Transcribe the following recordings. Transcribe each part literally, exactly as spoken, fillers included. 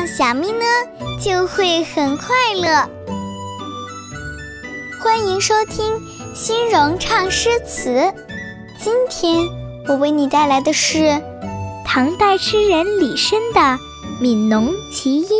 样小咪呢就会很快乐。欢迎收听欣荣唱诗词，今天我为你带来的是唐代诗人李绅的《悯农其一》。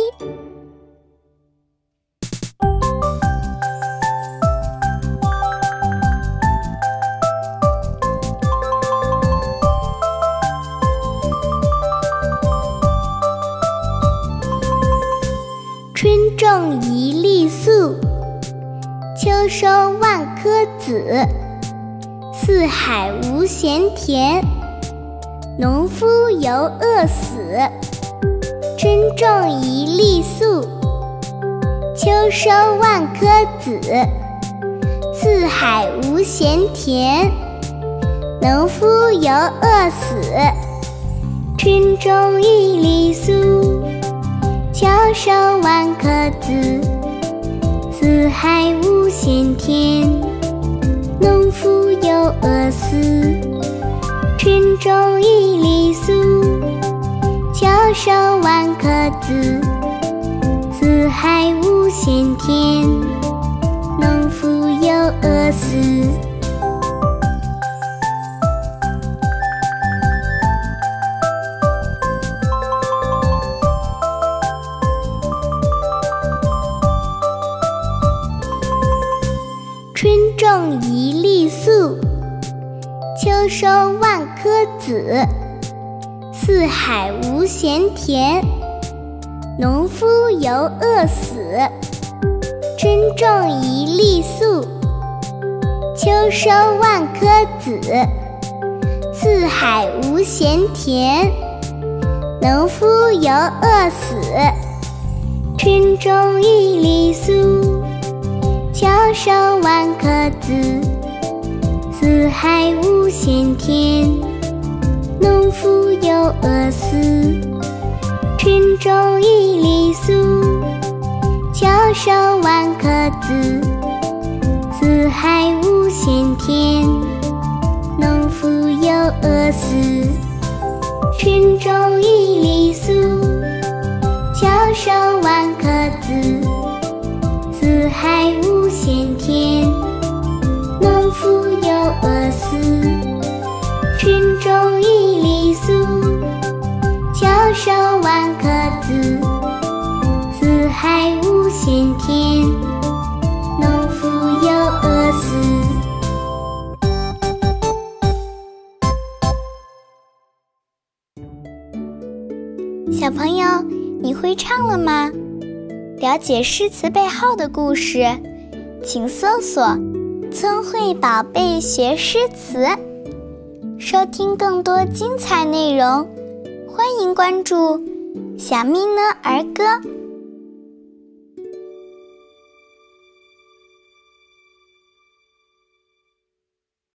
春种一粒粟，秋收万颗子。四海无闲田，农夫犹饿死。春种一粒粟，秋收万颗子。四海无闲田，农夫犹饿死。春种一粒粟，秋收万颗子。四海无闲田，农夫犹饿死。春种一粒粟，秋收万颗子。四海无闲田，农夫犹饿死。春种一粒粟，秋收万颗子。四海无闲田，农夫犹饿死。春种一粒粟，秋收万颗子。四海无闲田，农夫犹饿死。春种一粒粟，秋收万颗子。四海无闲田，农夫犹饿死。春种一粒粟，秋收万颗子。四海无闲田，农夫犹饿死。春种一粒粟，秋收万颗子。四海无闲田，农夫犹饿死。春种一粒粟，秋收万颗子。四海无闲田，农夫犹饿死。 小朋友，你会唱了吗？了解诗词背后的故事，请搜索村会宝贝学诗词，收听更多精彩内容。欢迎关注小咪呢儿歌。